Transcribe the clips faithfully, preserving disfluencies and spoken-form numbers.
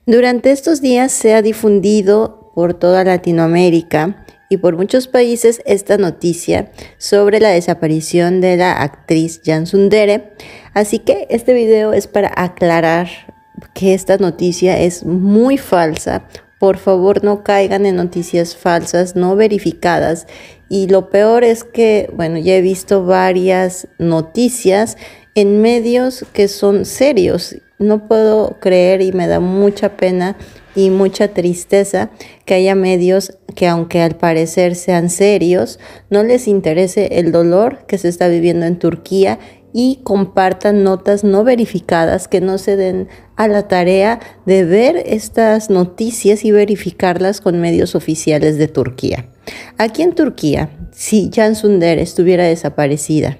Durante estos días se ha difundido por toda Latinoamérica y por muchos países esta noticia sobre la desaparición de la actriz Jan Tsundere. Así que este video es para aclarar que esta noticia es muy falsa. Por favor, no caigan en noticias falsas, no verificadas. Y lo peor es que, bueno, ya he visto varias noticias en medios que son serios. No puedo creer y me da mucha pena y mucha tristeza que haya medios que, aunque al parecer sean serios, no les interese el dolor que se está viviendo en Turquía y compartan notas no verificadas, que no se den a la tarea de ver estas noticias y verificarlas con medios oficiales de Turquía. Aquí en Turquía, si Jan Tsundere estuviera desaparecida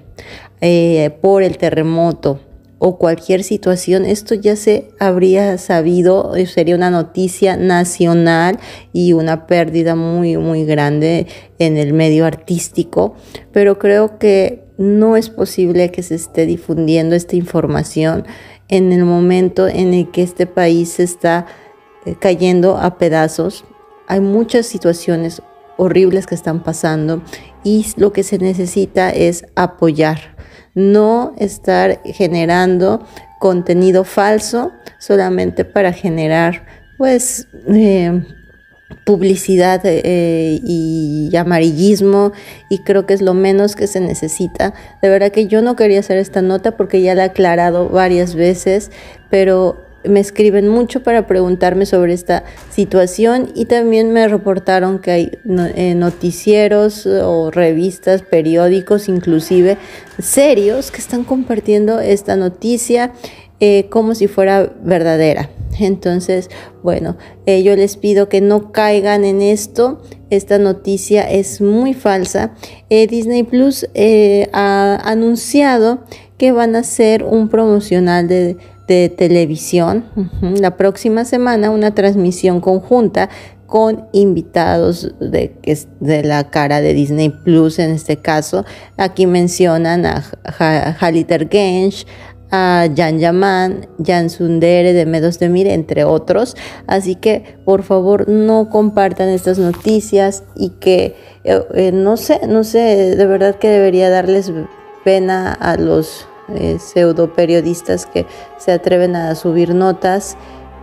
eh, por el terremoto o cualquier situación, esto ya se habría sabido, sería una noticia nacional y una pérdida muy, muy grande en el medio artístico, pero creo que no es posible que se esté difundiendo esta información en el momento en el que este país se está cayendo a pedazos. Hay muchas situaciones horribles que están pasando y lo que se necesita es apoyar. No estar generando contenido falso solamente para generar pues eh, publicidad eh, y amarillismo, y creo que es lo menos que se necesita. De verdad que yo no quería hacer esta nota porque ya la he aclarado varias veces, pero me escriben mucho para preguntarme sobre esta situación y también me reportaron que hay noticieros o revistas, periódicos, inclusive serios, que están compartiendo esta noticia eh, como si fuera verdadera. Entonces, bueno, eh, yo les pido que no caigan en esto. Esta noticia es muy falsa. Eh, Disney Plus eh, ha anunciado que van a hacer un promocional de de televisión uh-huh. la próxima semana, una transmisión conjunta con invitados de, de la cara de Disney Plus. En este caso, aquí mencionan a Halit Ergenç, a Can Yaman, Jan Tsundere de M dos Demir, entre otros. Así que por favor no compartan estas noticias y que eh, eh, no sé, no sé, de verdad que debería darles pena a los Eh, pseudo periodistas que se atreven a subir notas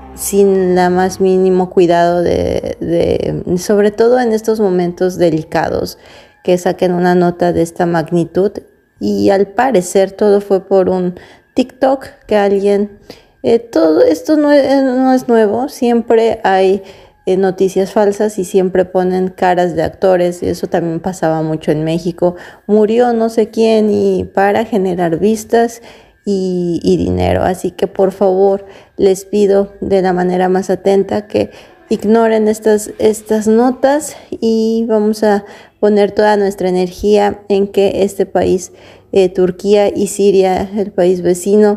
sin la más mínimo cuidado de, de, sobre todo en estos momentos delicados, que saquen una nota de esta magnitud. Y al parecer todo fue por un TikTok que alguien, eh, todo esto no es, no es nuevo, siempre hay Eh, noticias falsas y siempre ponen caras de actores, y eso también pasaba mucho en México. Murió no sé quién, y para generar vistas y, y dinero. Así que por favor les pido de la manera más atenta que ignoren estas, estas notas, y vamos a poner toda nuestra energía en que este país, eh, Turquía y Siria, el país vecino,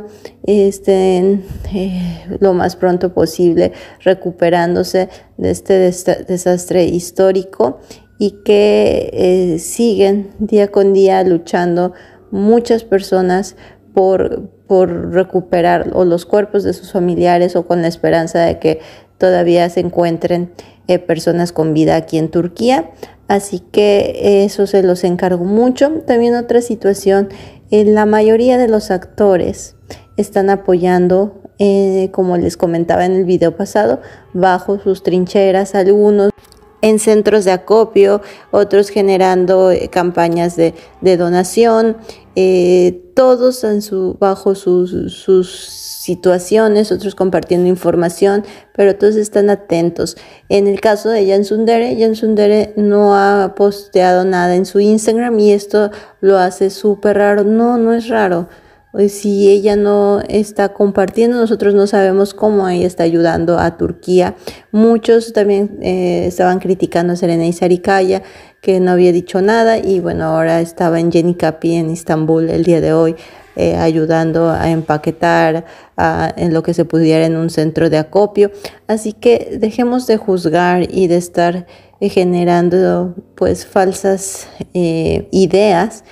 estén eh, lo más pronto posible recuperándose de este desastre histórico, y que eh, siguen día con día luchando muchas personas por, por recuperar o los cuerpos de sus familiares, o con la esperanza de que todavía se encuentren eh, personas con vida aquí en Turquía. Así que eso se los encargo mucho. También otra situación, eh, la mayoría de los actores están apoyando, eh, como les comentaba en el video pasado, bajo sus trincheras, algunos en centros de acopio, otros generando eh, campañas de, de donación, eh, todos en su, bajo sus, sus situaciones, otros compartiendo información, pero todos están atentos. En el caso de Jan Tsundere, Jan Tsundere no ha posteado nada en su Instagram, y esto lo hace súper raro. No, no es raro. Si ella no está compartiendo, nosotros no sabemos cómo ella está ayudando a Turquía. Muchos también eh, estaban criticando a Serenay Sarıkaya, que no había dicho nada, y bueno, ahora estaba en Yeni-Kapı, en Estambul, el día de hoy, eh, ayudando a empaquetar a, en lo que se pudiera en un centro de acopio. Así que dejemos de juzgar y de estar eh, generando pues falsas eh, ideas,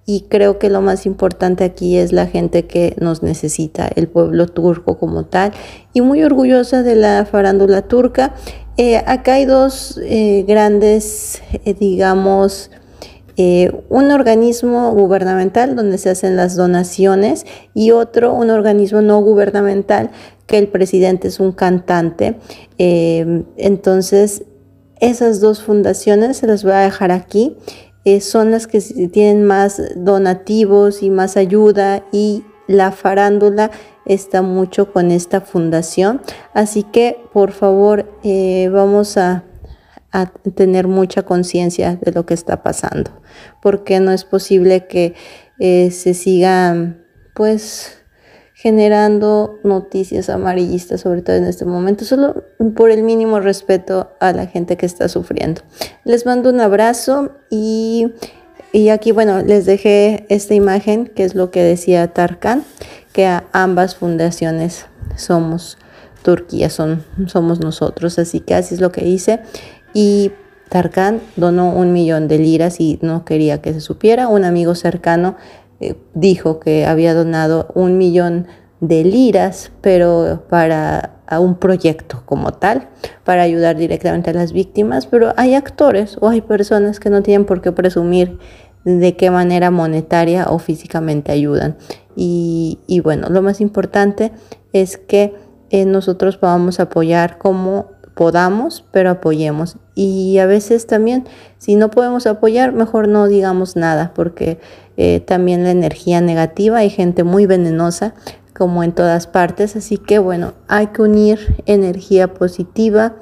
y creo que lo más importante aquí es la gente que nos necesita, el pueblo turco como tal, y muy orgullosa de la farándula turca. Eh, acá hay dos eh, grandes, eh, digamos, eh, un organismo gubernamental donde se hacen las donaciones y otro, un organismo no gubernamental, que el presidente es un cantante. Eh, entonces, esas dos fundaciones se las voy a dejar aquí. Eh, son las que tienen más donativos y más ayuda, y la farándula está mucho con esta fundación. Así que, por favor, eh, vamos a, a tener mucha conciencia de lo que está pasando, porque no es posible que eh, se siga, pues, generando noticias amarillistas, sobre todo en este momento, solo por el mínimo respeto a la gente que está sufriendo. Les mando un abrazo y, y aquí, bueno, les dejé esta imagen, que es lo que decía Tarkan, que a ambas fundaciones somos Turquía, son, somos nosotros, así que así es lo que hice. Y Tarkan donó un millón de liras y no quería que se supiera. Un amigo cercano eh, dijo que había donado un millón de liras, pero para a un proyecto como tal, para ayudar directamente a las víctimas. Pero hay actores o hay personas que no tienen por qué presumir de qué manera monetaria o físicamente ayudan. Y, y bueno, lo más importante es que eh, nosotros podamos apoyar como podamos, pero apoyemos. Y a veces también, si no podemos apoyar, mejor no digamos nada, porque eh, también la energía negativa, hay gente muy venenosa como en todas partes, así que bueno, hay que unir energía positiva.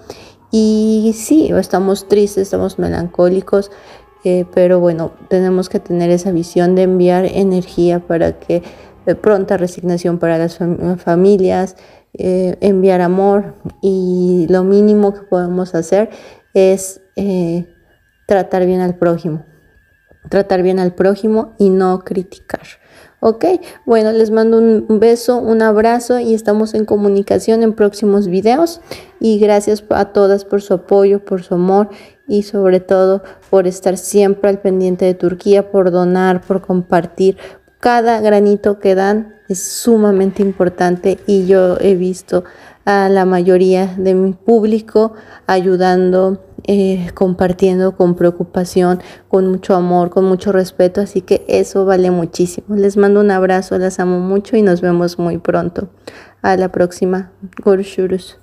Y sí, estamos tristes, estamos melancólicos, eh, pero bueno, tenemos que tener esa visión de enviar energía para que eh, pronta resignación para las fam familias, eh, enviar amor, y lo mínimo que podemos hacer es eh, tratar bien al prójimo, tratar bien al prójimo y no criticar. Ok, bueno, les mando un beso, un abrazo, y estamos en comunicación en próximos videos. Y gracias a todas por su apoyo, por su amor, y sobre todo por estar siempre al pendiente de Turquía, por donar, por compartir. Cada granito que dan es sumamente importante, y yo he visto a la mayoría de mi público ayudando, eh, compartiendo con preocupación, con mucho amor, con mucho respeto, así que eso vale muchísimo. Les mando un abrazo, las amo mucho y nos vemos muy pronto. A la próxima. Görüşürüz.